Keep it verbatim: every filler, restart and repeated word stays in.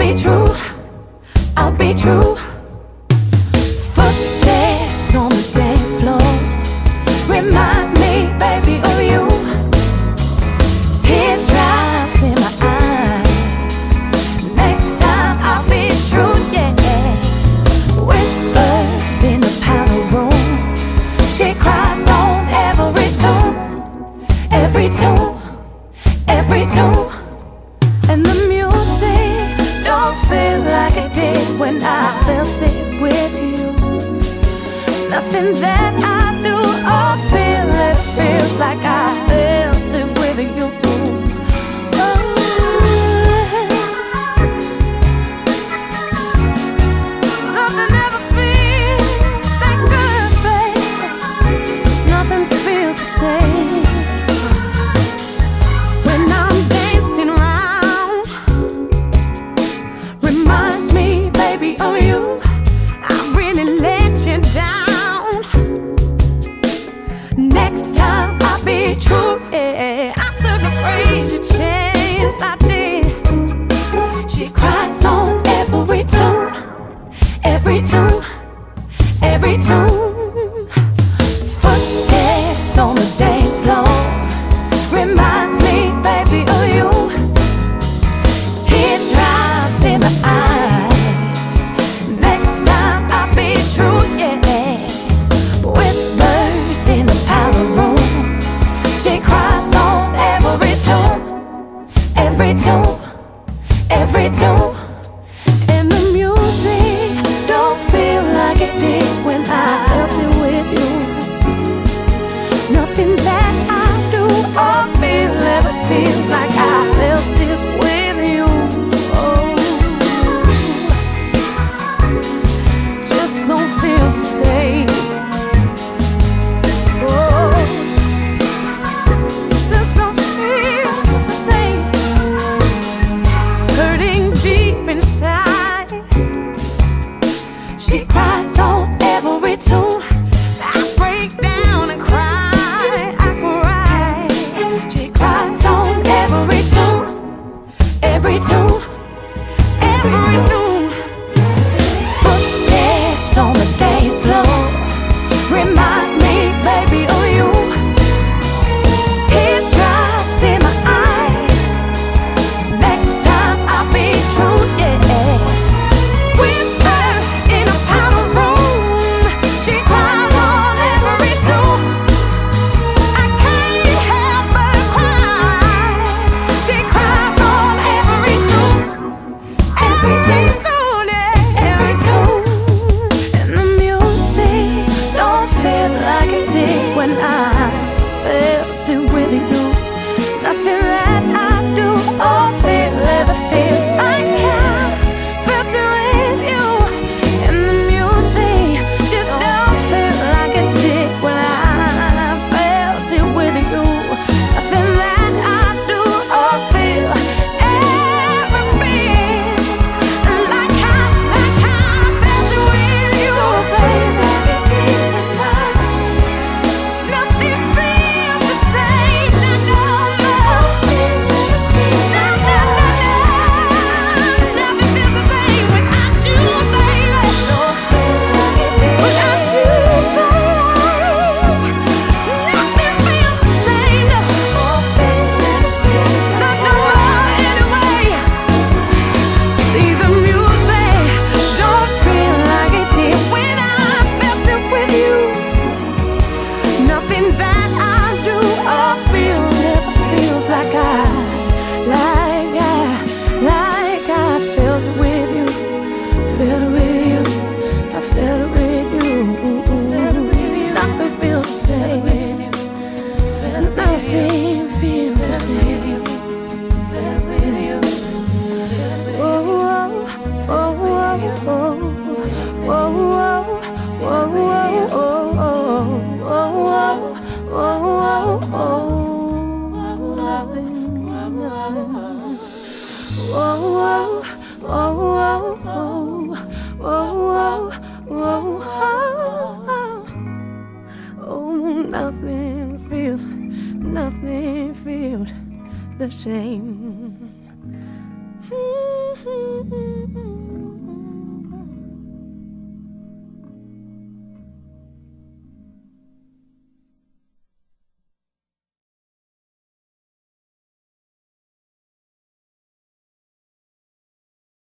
be true, I'll be true. Footsteps on the dance floor reminds me, baby, of you. Teardrops in my eyes, next time I'll be true, yeah. Whispers in the powder room, she cries on every tune, every tune, every tune. And the music don't feel like it did when I felt it with you. Nothing that I do or feel, it feels like I felt it with you. Nothing ever feels that good, babe. Nothing feels the same. When I'm dancing around, reminds me, baby, of you. I really let you down. Next time I'll be true, yeah. I took a crazy chance, I did. She cries on every tune, every tune, every tune. Footsteps on the dance floor reminds me, baby, of you. Teardrops in my eyes, next time I'll be true, yeah. Whispers in the powder room, she cries on every tune, every tune, every tune. And the music don't feel like it did when I felt it with you. Nothing that I do or feel ever feels like I felt it with you. Oh, just don't feel the same. Oh, just don't feel the same. Hurting deep inside, she cries on every tune. I break down and cry, I cry. She cries on every tune, every tune, every tune. Footsteps on the dance floor reminds me, baby, of you. Teardrops in my eyes, next time I'll be true, yeah. Whisper in a powder room, she cries on every tune. I can't help but cry. She cries on every tune, every tune, every tune. And the music don't feel like it did when I felt it with you. Nothing that I do or feel ever feels like I felt it with you. And the music just don't feel like it did when I felt it with you. Nothing that I do or feel ever feels like I, like I felt it with you, baby. Nothing feels the same, no, no, no. No, no, no, no. Nothing feels the same without you, baby. Without you, baby. Nothing feels the same, no. Not no more anyway. See, the music don't feel like it did when I felt it with you. Nothing that I do or feel never feels like I, like I, like I felt it with you. Felt it with you. I felt it with you. Nothing feels the same. Nothing feels the same. Oh, oh, oh, oh, oh, oh, oh, oh, oh, oh, oh, oh, nothing. Oh, oh, oh, oh, oh, oh, oh, oh, oh, nothing feels, nothing feels the same.